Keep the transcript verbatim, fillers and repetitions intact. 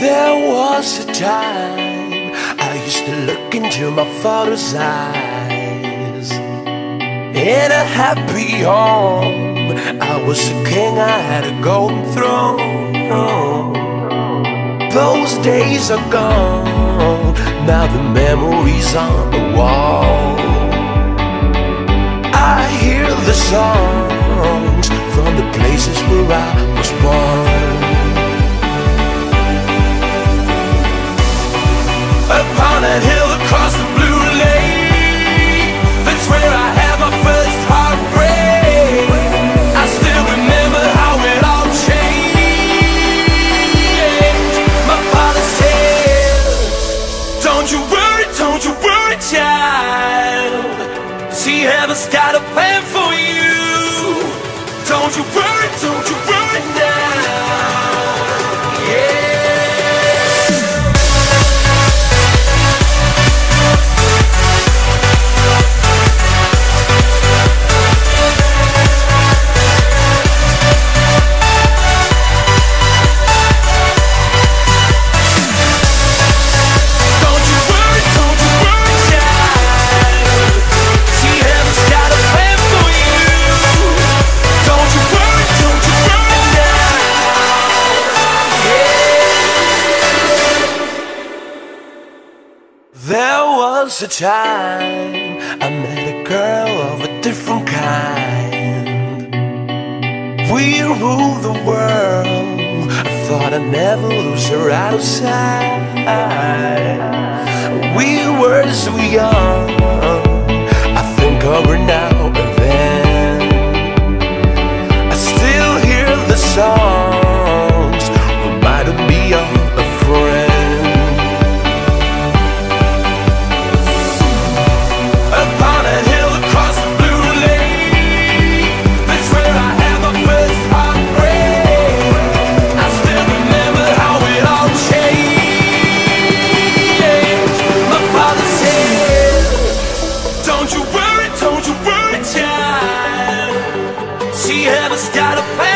There was a time I used to look into my father's eyes. In a happy home, I was a king, I had a golden throne. Those days are gone, now the memories on the wall. I hear the songs from the places where I was born. Upon a hill across the blue lake, that's where I had my first heartbreak. I still remember how it all changed. My father said, don't you worry, don't you worry, child. See, heaven's got a plan for you. Don't you worry, don't you worry now. Yeah. There was a time I met a girl of a different kind. We ruled the world, I thought I'd never lose her out of sight. We were so young, I think of her now and then. I still hear the songs, reminding me of a friend. Don't you worry, don't you worry, child. She has got a plan.